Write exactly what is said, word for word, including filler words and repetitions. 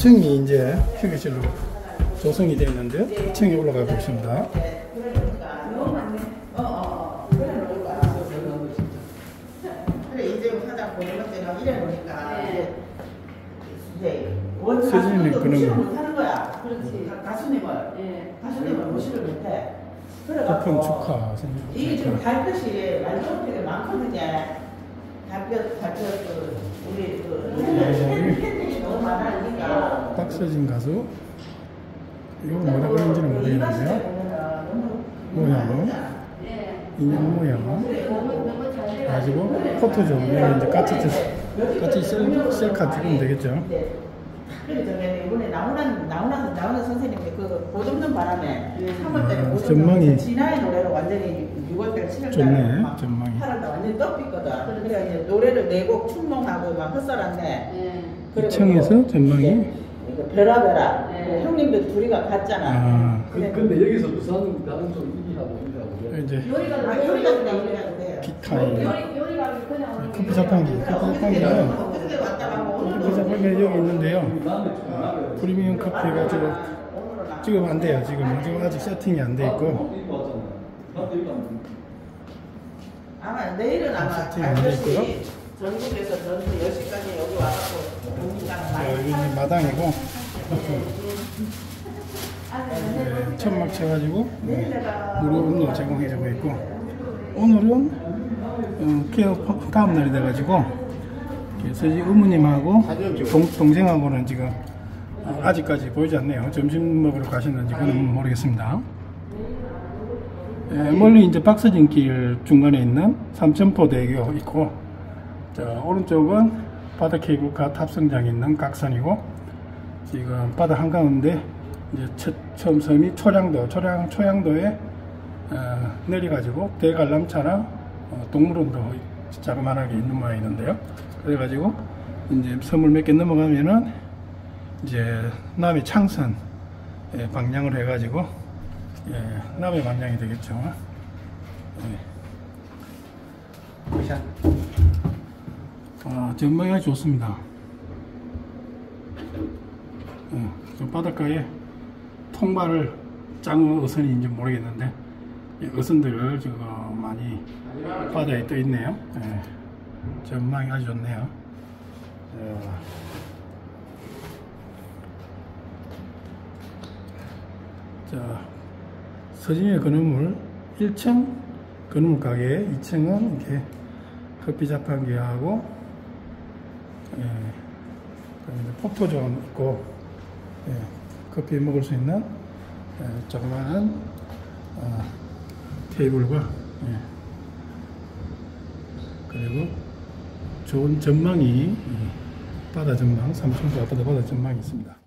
층이 이제 휴게실로 조성이 되어 있는데요. 이 층에 올라가 보겠습니다. 서진이는 그런 하는 거야. 그렇지. 가수님을, 예. 가수님을 모시를 못해. 오픈 축하. 이게 지금 달볕이 완전 되게 많거든요. 달볕, 달볕 그 우리 그 팬들이 너무 많으니까. 박서진 가수. 이거 뭐라 그런지는 모르겠는데요. 모양은 인형 모양 가지고 포토존 이제 같이 같이 셀 셀카 찍으면 되겠죠. 그래 저기 이번에 나오는 나오는 나오는 선생님이 그 보듬는 바람에 삼월달에 아, 보듬는 전망이 진화의 노래로 완전히 유월달 칠월달 좋네. 전망이 팔월달 완전히 떴거든. 그래 이제 노래를 네 곡 충몽하고 막 헛설한데 이 층에서 전망이 별아별아 네. 형님들 둘이가 갔잖아. 아, 그, 근데 여기서 부산 가는 좀 이기하고 이기하고 이제 요리가 아, 요리가 그냥 요리가 돼요. 기타에 요리 요리가 그냥 커피 자판기 커피 자판기는 어떻게 왔다 가고 커피 자판기 여기 있는데요. 프리미엄 커피가 지금 지금 안 돼요. 지금 지금 아직 세팅이 안 돼 있고 아마 내일은 아마 세팅이 안 돼 있고요. 전국에서 전국 열 시까지 여기 와서 자, 여기 이제 마당이고 네, 천막 쳐가지고 네, 무료 음료 제공해주고 있고 오늘은 어, 케어 다음 날이 돼가지고 그래서 어머님하고 동, 동생하고는 지금 어, 아직까지 보이지 않네요. 점심 먹으러 가시는지 그건 모르겠습니다. 예, 멀리 이제 박서진길 중간에 있는 삼천포대교 있고 자, 오른쪽은 바다 케이블카 탑승장이 있는 각선이고 지금 바다 한가운데 이제 첫, 처음 섬이 초량도, 초량, 초양도에 어, 내려가지고 대관람차나 어, 동물원도 자그만하게 있는 모양이는데요. 그래가지고 이제 섬을 몇 개 넘어가면은 이제 남해 창선 예, 방향을 해가지고 예, 남해 방향이 되겠죠. 예. 아, 전망이 아주 좋습니다. 예, 저 바닷가에 통발을 짱 어선인지 모르겠는데 예, 어선들 지금 많이 바다에 떠 있네요. 예, 전망이 아주 좋네요. 예. 자, 서진의 건어물 일 층 건어물 가게, 이 층은 이렇게 커피 자판기하고 예, 포토존 있고 예, 커피 먹을 수 있는 예, 조그마한 어, 테이블과 예, 그리고 좋은 전망이 예, 바다 전망, 삼천포 앞바다 바다 전망이 있습니다.